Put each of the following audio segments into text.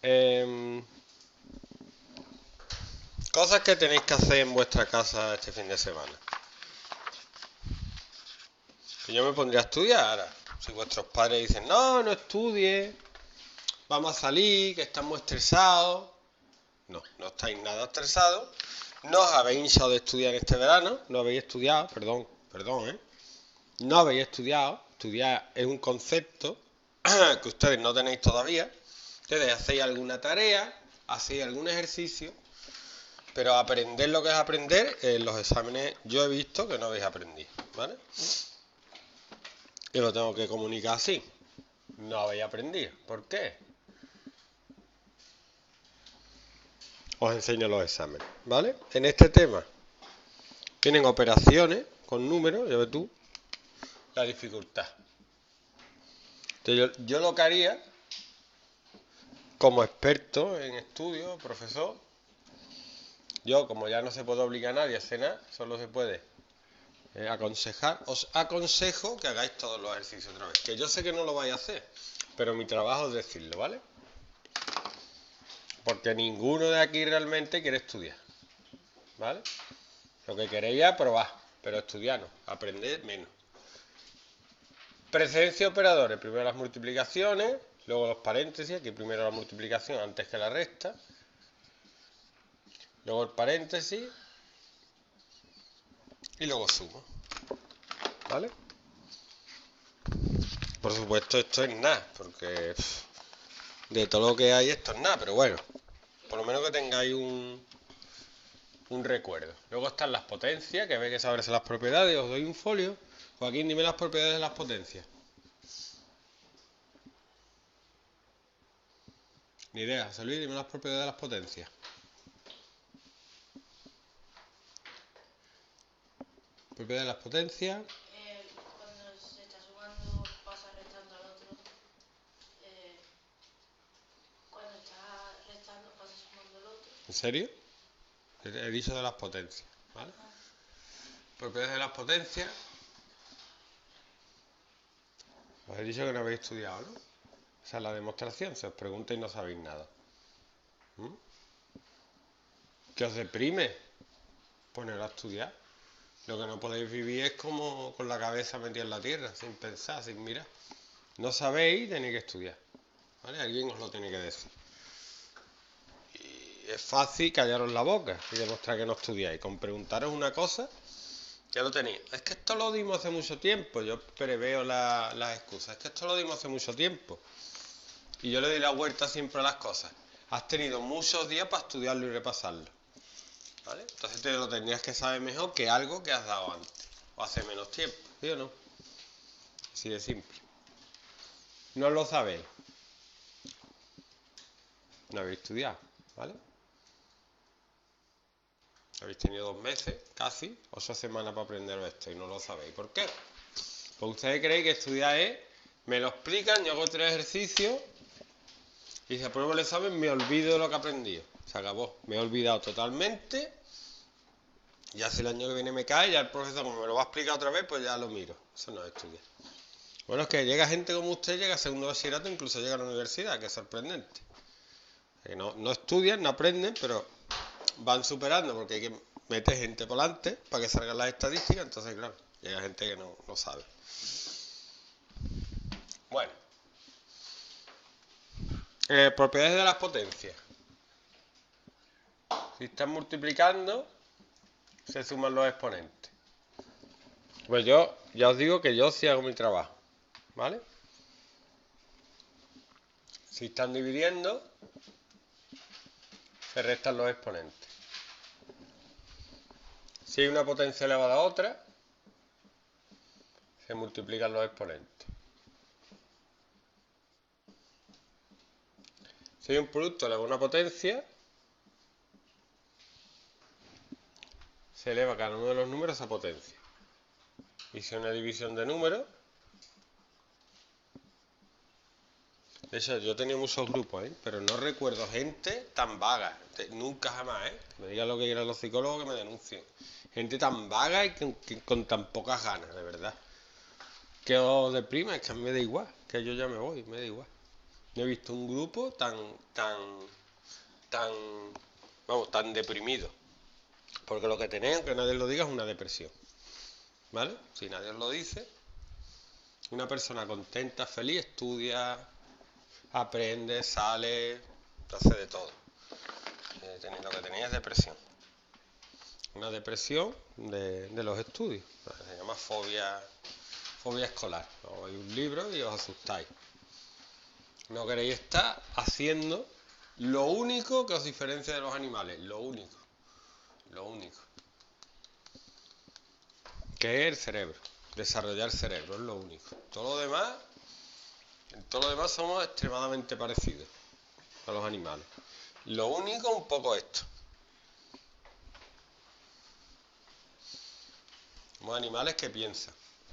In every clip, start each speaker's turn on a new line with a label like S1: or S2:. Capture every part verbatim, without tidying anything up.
S1: Eh, cosas que tenéis que hacer en vuestra casa este fin de semana. Que yo me pondría a estudiar ahora. Si vuestros padres dicen, no, no estudie, vamos a salir, que estamos estresados. No, no estáis nada estresados. No os habéis hinchado de estudiar este verano. No habéis estudiado, perdón, perdón, ¿eh? No habéis estudiado. Estudiar es un concepto que ustedes no tenéis todavía. Ustedes hacéis alguna tarea, hacéis algún ejercicio, pero aprender lo que es aprender, en los exámenes yo he visto que no habéis aprendido, ¿vale? Y lo tengo que comunicar así. No habéis aprendido. ¿Por qué? Os enseño los exámenes, ¿vale? En este tema tienen operaciones con números, ya ves tú, la dificultad. Entonces yo, yo lo que haría, como experto en estudio, profesor, yo como ya no se puede obligar a nadie a hacer nada, solo se puede eh, aconsejar, os aconsejo que hagáis todos los ejercicios otra vez. Que yo sé que no lo vais a hacer, pero mi trabajo es decirlo, ¿vale? Porque ninguno de aquí realmente quiere estudiar, ¿vale? Lo que queréis es probar, pero estudiar no, aprender menos. Precedencia de operadores, primero las multiplicaciones, luego los paréntesis, aquí primero la multiplicación antes que la resta, luego el paréntesis y luego sumo, ¿vale? Por supuesto esto es nada, porque pff, de todo lo que hay esto es nada, pero bueno, por lo menos que tengáis un, un recuerdo. Luego están las potencias, que veis que saberse las propiedades, os doy un folio. Joaquín, dime las propiedades de las potencias. Ni idea, José Luis, dime las propiedades de las potencias. Propiedades de las potencias.
S2: Eh, cuando se está sumando, pasa restando al otro. Eh, cuando está restando, pasa sumando al otro.
S1: ¿En serio? He dicho de las potencias, ¿vale?
S2: Ah.
S1: Propiedades de las potencias. Os he dicho que no habéis estudiado, ¿no? Esa es la demostración, se os pregunta y no sabéis nada. ¿Mm? ¿Qué os deprime? Poneros a estudiar. Lo que no podéis vivir es como con la cabeza metida en la tierra, sin pensar, sin mirar. No sabéis, tenéis que estudiar, ¿vale? Alguien os lo tiene que decir. Y es fácil callaros la boca y demostrar que no estudiáis. Con preguntaros una cosa, ya lo tenéis. Es que esto lo dimos hace mucho tiempo. Yo preveo la, las excusas. Es que esto lo dimos hace mucho tiempo. Y yo le doy la vuelta siempre a las cosas. Has tenido muchos días para estudiarlo y repasarlo, ¿vale? Entonces te lo tendrías que saber mejor que algo que has dado antes. O hace menos tiempo, ¿sí o no? Así de simple. No lo sabéis. No habéis estudiado, ¿vale? Habéis tenido dos meses, casi, ocho semanas para aprender esto y no lo sabéis. ¿Por qué? Pues ustedes creen que estudiar es, me lo explican, yo hago tres ejercicios y si apruebo el examen me olvido de lo que he aprendido. Se acabó. Me he olvidado totalmente. Ya si el año que viene me cae, ya el profesor como me lo va a explicar otra vez, pues ya lo miro. Eso no es estudiar. Bueno, es que llega gente como usted, llega a segundo bachillerato, incluso llega a la universidad, que es sorprendente. Que no, no estudian, no aprenden, pero van superando porque hay que meter gente por delante para que salgan las estadísticas. Entonces, claro, llega gente que no, no sabe. Bueno. Eh, propiedades de las potencias. Si están multiplicando, se suman los exponentes. Pues yo ya os digo que yo sí hago mi trabajo, ¿vale? Si están dividiendo, se restan los exponentes. Si hay una potencia elevada a otra, se multiplican los exponentes. Si hay un producto elevado a una potencia, se eleva cada uno de los números a potencia. Y si hay una división de números, de hecho yo tenía muchos grupos, ¿eh? Pero no recuerdo gente tan vaga, nunca jamás, ¿eh? Que me digan lo que quieran los psicólogos que me denuncien. Gente tan vaga y con, con tan pocas ganas, de verdad. Que os deprima, es que a mí me da igual, que yo ya me voy, me da igual. No he visto un grupo tan, tan, tan, vamos, tan deprimido. Porque lo que tenéis, aunque nadie lo diga, es una depresión. ¿Vale? Si nadie os lo dice, una persona contenta, feliz, estudia, aprende, sale, hace de todo. Lo que tenéis es depresión. Una depresión de, de los estudios. Se llama fobia, fobia escolar. O hay un libro y os asustáis. No queréis estar haciendo lo único que os diferencia de los animales. Lo único. Lo único. Que es el cerebro. Desarrollar cerebro es lo único. Todo lo demás, en todo lo demás somos extremadamente parecidos a los animales. Lo único un poco esto. Somos animales que piensan.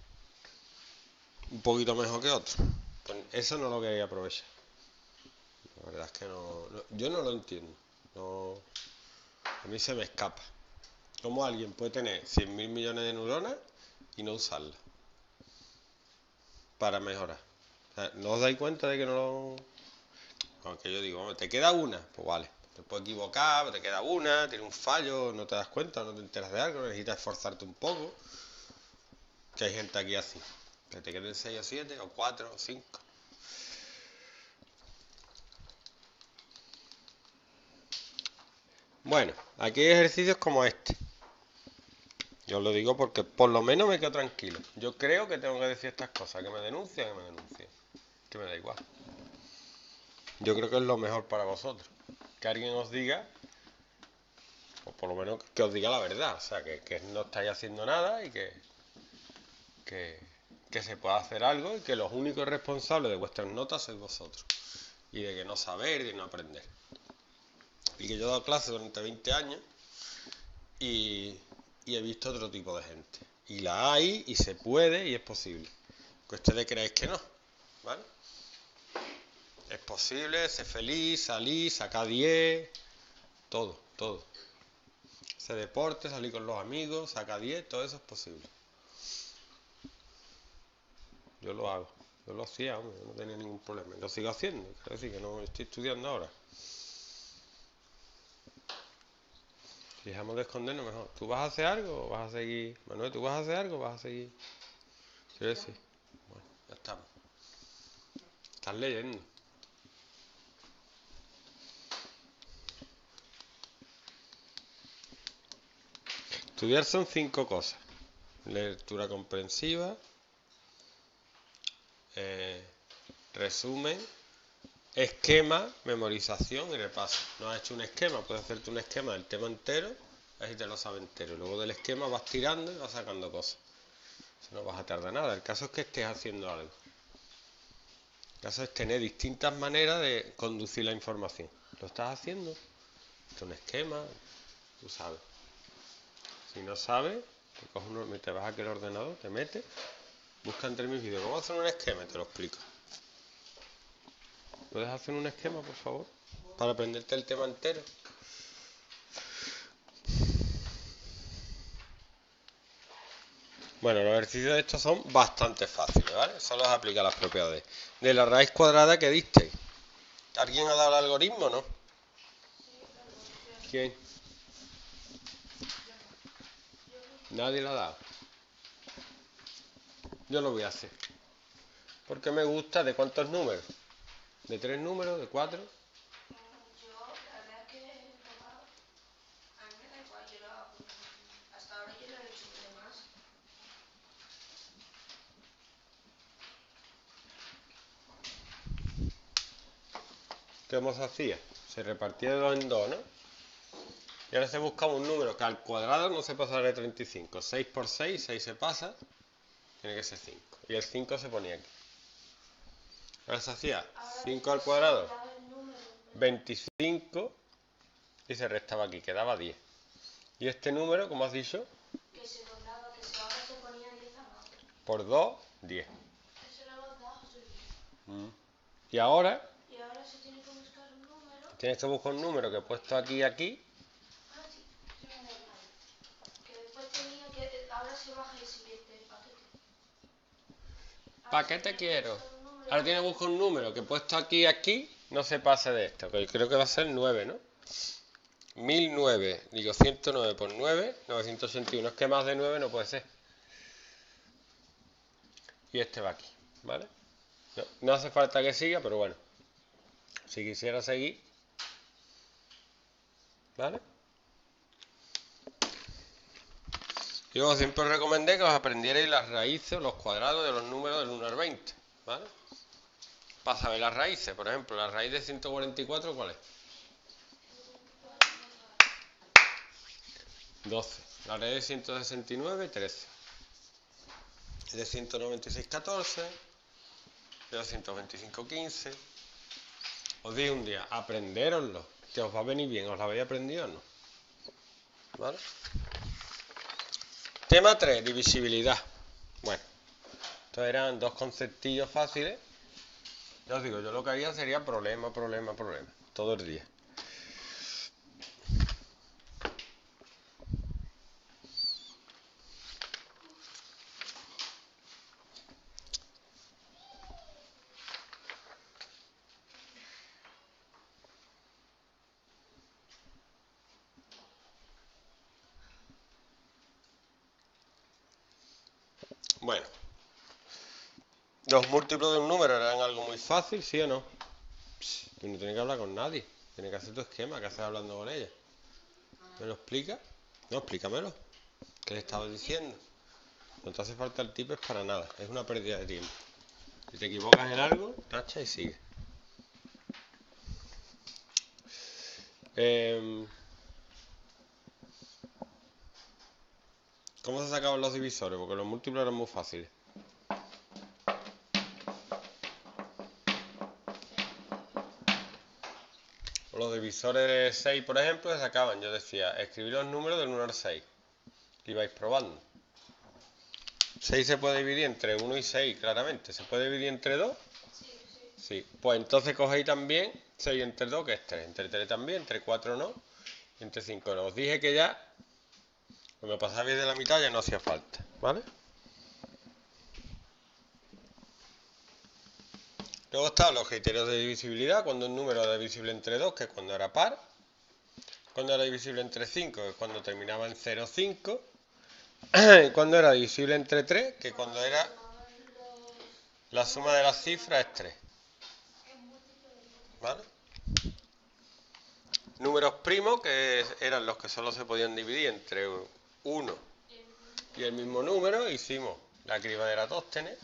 S1: Un poquito mejor que otros. Pues eso no lo queréis aprovechar. La verdad es que no, no yo no lo entiendo. No, a mí se me escapa. ¿Cómo alguien puede tener cien mil millones de neuronas y no usarlas para mejorar? O sea, ¿no os dais cuenta de que no lo...? Aunque yo digo, te queda una, pues vale. Te puedes equivocar, pero te queda una, tiene un fallo, no te das cuenta, no te enteras de algo, necesitas esforzarte un poco. Que hay gente aquí así. Que te queden seis o siete, o cuatro, o cinco. Bueno, aquí hay ejercicios como este. Yo os lo digo porque por lo menos me quedo tranquilo. Yo creo que tengo que decir estas cosas. Que me denuncien, que me denuncien. Que me da igual. Yo creo que es lo mejor para vosotros. Que alguien os diga, o por lo menos que os diga la verdad. O sea, que, que no estáis haciendo nada y que, que, que se pueda hacer algo y que los únicos responsables de vuestras notas sois vosotros. Y de que no saber y de no aprender. Y que yo he dado clases durante veinte años y, y he visto otro tipo de gente. Y la hay y se puede y es posible. Que ustedes creáis que no, ¿vale? Es posible ser feliz, salir, sacar diez, todo, todo. Hacer deporte, salir con los amigos, sacar diez, todo eso es posible. Yo lo hago, yo lo hacía, hombre, no tenía ningún problema. Lo sigo haciendo, quiero decir que no estoy estudiando ahora. Si dejamos de escondernos mejor. ¿Tú vas a hacer algo o vas a seguir? Manuel, ¿tú vas a hacer algo o vas a seguir? Quiero decir, bueno, ya estamos. Estás leyendo. Estudiar son cinco cosas. Lectura comprensiva, eh, resumen, esquema, memorización y repaso. No has hecho un esquema, puedes hacerte un esquema del tema entero, así te lo sabes entero. Y luego del esquema vas tirando y vas sacando cosas. Eso no vas a tardar nada. El caso es que estés haciendo algo. El caso es tener distintas maneras de conducir la información. ¿Lo estás haciendo? Es un esquema, tú sabes. Si no sabes, te, coges uno, te vas a aquel ordenador, te metes, busca entre mis vídeos cómo hacer un esquema y te lo explico. ¿Puedes hacer un esquema, por favor? Para aprenderte el tema entero. Bueno, los ejercicios de estos son bastante fáciles, ¿vale? Solo os aplica las propiedades. De la raíz cuadrada que disteis. ¿Alguien ha dado el algoritmo o no? ¿Quién? Nadie lo ha dado. Yo lo voy a hacer. Porque me gusta. ¿De cuántos números? ¿De tres números? ¿De cuatro?
S2: Yo, la verdad es que a mí me da igual, yo lo hago. Hasta ahora yo lo he hecho de más.
S1: ¿Cómo se hacía? Se repartía de dos en dos, ¿no? Y ahora se buscaba un número que al cuadrado no se pasa de treinta y cinco. seis por seis, seis se pasa, tiene que ser cinco. Y el cinco se ponía aquí. Ahora se hacía cinco al cuadrado, veinticinco, y se restaba aquí, quedaba diez. Y este número, como has dicho,
S2: Que se doblaba, que se ahora se ponía diez abajo.
S1: por dos, diez.
S2: Eso lo hemos dado, sí.
S1: Mm. Y ahora
S2: Y ahora se tiene que buscar un número.
S1: tienes que buscar un número que he puesto aquí y aquí.
S2: Ah, sí, sí me acuerdo. Que después tenía que. Ahora se baja el siguiente paquete.
S1: ¿Para qué te quiero? Ahora tiene que buscar un número que puesto aquí aquí no se pase de esto, que creo que va a ser nueve, ¿no? mil nueve, digo ciento nueve por nueve, novecientos ochenta y uno. Es que más de nueve no puede ser. Y este va aquí, ¿vale? No, no hace falta que siga, pero bueno. Si quisiera seguir, ¿vale? Y luego siempre os recomendé que os aprendierais las raíces o los cuadrados de los números del uno al veinte, ¿vale? Para saber las raíces, por ejemplo, la raíz de ciento cuarenta y cuatro, ¿cuál es? doce. La raíz de ciento sesenta y nueve, trece. De ciento noventa y seis, catorce. De doscientos veinticinco, quince. Os dije un día, aprendéroslo, que os va a venir bien. ¿Os lo habéis aprendido o no? ¿Vale? Tema tres, divisibilidad. Bueno, estos eran dos conceptillos fáciles. Ya os digo, yo lo que haría sería problema, problema, problema, todo el día. Bueno, los múltiplos de un número eran algo muy fácil, ¿sí o no? Tú no tienes que hablar con nadie, tienes que hacer tu esquema, que haces hablando con ella. ¿Me lo explica? No, explícamelo. ¿Qué le estaba diciendo? No te hace falta el tips para nada, es una pérdida de tiempo. Si te equivocas en algo, tacha y sigue. Eh, ¿Cómo se sacaban los divisores? Porque los múltiplos eran muy fáciles. Los divisores de seis, por ejemplo, se sacaban. Yo decía, escribir los números del uno al seis. Y vais probando. seis se puede dividir entre uno y seis, claramente. ¿Se puede dividir entre dos?
S2: Sí, sí.
S1: Sí. Pues entonces cogéis también seis entre dos, que es tres. Entre tres también, entre cuatro no. Y entre cinco no. Os dije que ya, cuando pasabais de la mitad, ya no hacía falta. ¿Vale? Luego están los criterios de divisibilidad, cuando un número era divisible entre dos, que es cuando era par. Cuando era divisible entre cinco, que es cuando terminaba en cero coma cinco. Y cuando era divisible entre tres, que cuando era la suma de las cifras es tres. ¿Vale? Números primos, que eran los que solo se podían dividir entre uno y el mismo número, hicimos la criba de Eratóstenes,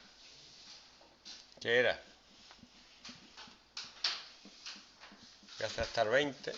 S1: que era que hace hasta el veinte,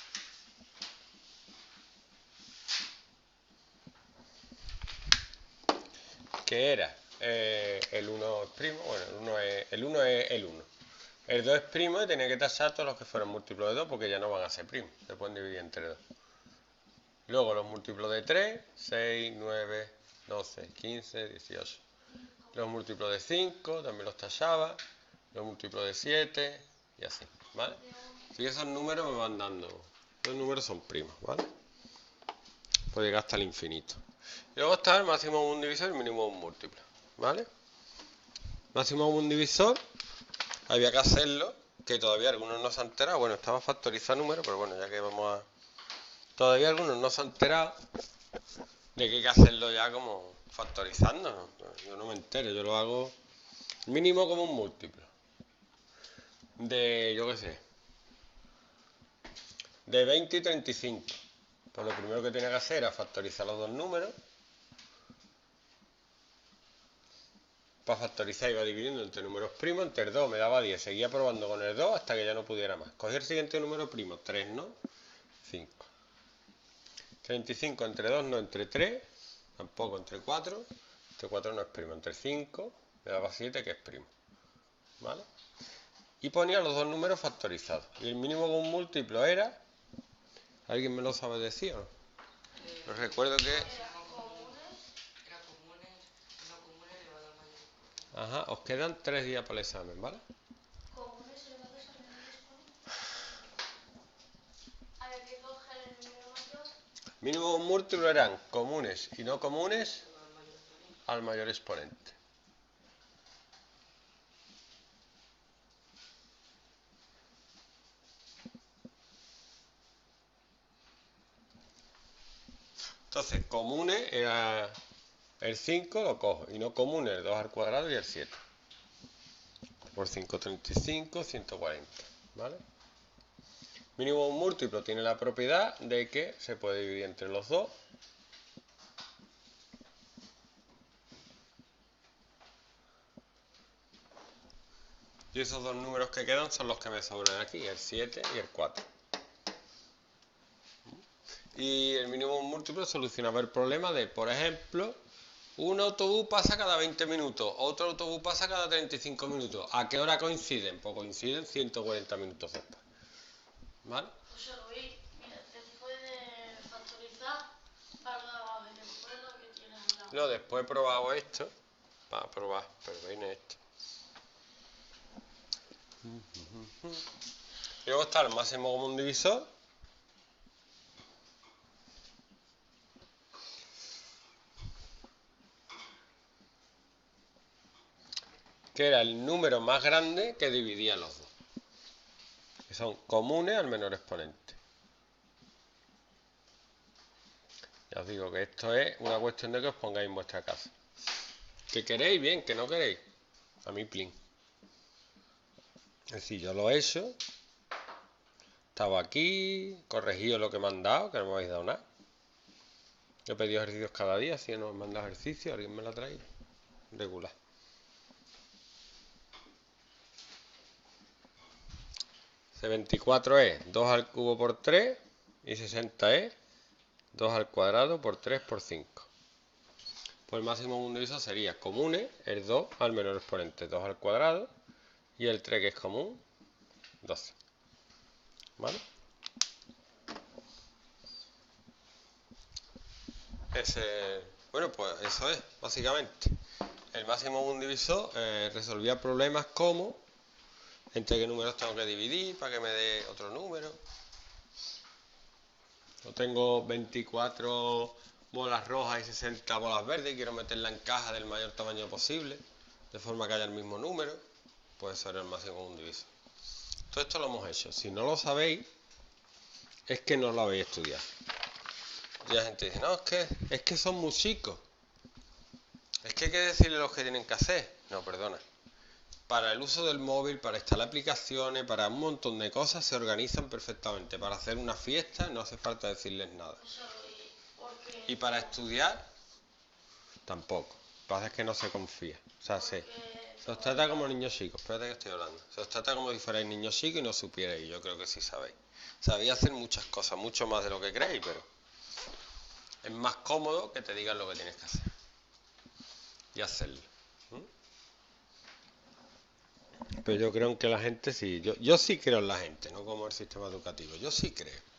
S1: que era eh, el uno es primo, bueno, el uno es el uno es el uno. El dos es primo y tenía que tachar todos los que fueron múltiplos de dos porque ya no van a ser primos, se pueden dividir entre dos. Luego los múltiplos de tres, seis, nueve, doce, quince, dieciocho. Los múltiplos de cinco también los tachaba, los múltiplos de siete y así, ¿vale? Y esos números me van dando, los números son primos, ¿vale? Puede llegar hasta el infinito. Y luego está el máximo común divisor y el mínimo común múltiplo, ¿vale? Máximo común divisor, había que hacerlo, que todavía algunos no se han enterado. Bueno, estaba factorizar números, pero bueno, ya que vamos a... Todavía algunos no se han enterado de que hay que hacerlo ya como factorizando, ¿no? Yo no me entero, yo lo hago mínimo común múltiplo. De, yo qué sé, de veinte y treinta y cinco. Pues lo primero que tenía que hacer era factorizar los dos números. Para factorizar iba dividiendo entre números primos, entre el dos me daba diez, seguía probando con el dos hasta que ya no pudiera más. Cogí el siguiente número primo, tres, ¿no? cinco. treinta y cinco entre dos, no entre tres, tampoco entre cuatro, entre cuatro no es primo, entre cinco me daba siete, que es primo, ¿vale? Y ponía los dos números factorizados. Y el mínimo común múltiplo era, ¿alguien me lo sabe decir o no? Os recuerdo que... Ajá, os quedan tres días para el examen, ¿vale?
S2: Comunes elevados al menor exponente. Había que coger el número mayor.
S1: Mínimo común múltiplo eran comunes y no comunes al mayor exponente. Entonces, comunes era el cinco, lo cojo. Y no comunes, el dos al cuadrado y el siete. Por cinco, treinta y cinco, ciento cuarenta. ¿Vale? Mínimo múltiplo tiene la propiedad de que se puede dividir entre los dos. Y esos dos números que quedan son los que me sobran aquí, el siete y el cuatro. Y el mínimo múltiplo solucionaba el problema de, por ejemplo, un autobús pasa cada veinte minutos, otro autobús pasa cada treinta y cinco minutos. ¿A qué hora coinciden? Pues coinciden ciento cuarenta minutos después. ¿Vale?
S2: José Luis, mira, después de factorizar, algo de abajo y después lo que tienes al lado.
S1: No, después he probado esto. Para probar, pero viene esto. Y luego está el máximo común divisor. Que era el número más grande que dividía los dos. Que son comunes al menor exponente. Ya os digo que esto es una cuestión de que os pongáis en vuestra casa. ¿Que queréis? Bien, que no queréis. A mí, plin. Es decir, yo lo he hecho. Estaba aquí, corregido lo que me han dado, que no me habéis dado nada. Yo he pedido ejercicios cada día, si no me han dado ejercicios, alguien me lo ha traído. Regular. C veinticuatro es dos al cubo por tres y sesenta es dos al cuadrado por tres por cinco. Pues el máximo común divisor sería comunes, el dos al menor exponente, dos al cuadrado, y el tres que es común, doce. ¿Vale? Ese, bueno, pues eso es, básicamente. El máximo común divisor eh, resolvía problemas como entre qué números tengo que dividir para que me dé otro número. Yo tengo veinticuatro bolas rojas y sesenta bolas verdes y quiero meterla en caja del mayor tamaño posible, de forma que haya el mismo número, pues eso era el máximo común divisor. Todo esto lo hemos hecho. Si no lo sabéis, es que no lo habéis estudiado. Y la gente dice, no, es que, es que son muy chicos. Es que hay que decirle lo que tienen que hacer. No, perdona. Para el uso del móvil, para instalar aplicaciones, para un montón de cosas, se organizan perfectamente. Para hacer una fiesta no hace falta decirles nada. Y para estudiar, tampoco. Lo que pasa es que no se confía. O sea, se, se os trata como niños chicos. Espérate que estoy hablando. Se os trata como si fuerais niños chicos y no supierais. Yo creo que sí sabéis. Sabéis hacer muchas cosas, mucho más de lo que creéis, pero es más cómodo que te digan lo que tienes que hacer. Y hacerlo. ¿Mm? Pero yo creo que la gente sí. Yo, yo sí creo en la gente, no como el sistema educativo. Yo sí creo.